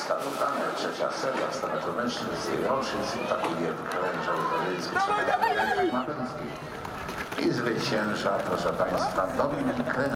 Starodawna trzecia seria staratu mężczyzn z tej rocznicy pakuje klęcza ukraiński Mapęcki. I zwycięża, proszę Państwa, Dominik Klęcz.